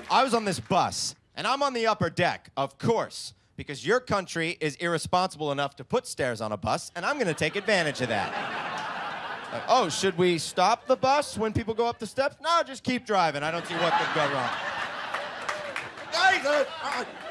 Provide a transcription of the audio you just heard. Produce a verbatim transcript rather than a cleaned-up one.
I was on this bus, and I'm on the upper deck, of course, because your country is irresponsible enough to put stairs on a bus, and I'm going to take advantage of that. Like, oh, should we stop the bus when people go up the steps? No, just keep driving. I don't see what could go wrong. Guys, uh, uh,